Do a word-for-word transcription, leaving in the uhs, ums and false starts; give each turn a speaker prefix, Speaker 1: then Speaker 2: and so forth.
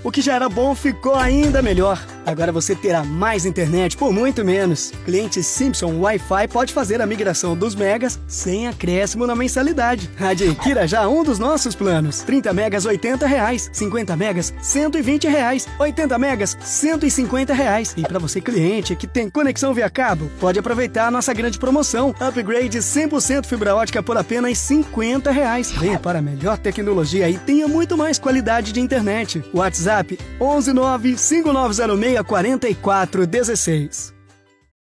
Speaker 1: O que já era bom ficou ainda melhor. Agora você terá mais internet por muito menos. Cliente Simpson Wi-Fi pode fazer a migração dos megas sem acréscimo na mensalidade. Adquira já um dos nossos planos. trinta megas, oitenta reais. cinquenta megas, cento e vinte reais. oitenta megas, cento e cinquenta reais. E para você cliente que tem conexão via cabo, pode aproveitar a nossa grande promoção. Upgrade cem por cento fibra ótica por apenas cinquenta reais. Venha para a melhor tecnologia e tenha muito mais qualidade de internet. WhatsApp onze nove cinco nove zero seis quatro quatro um seis.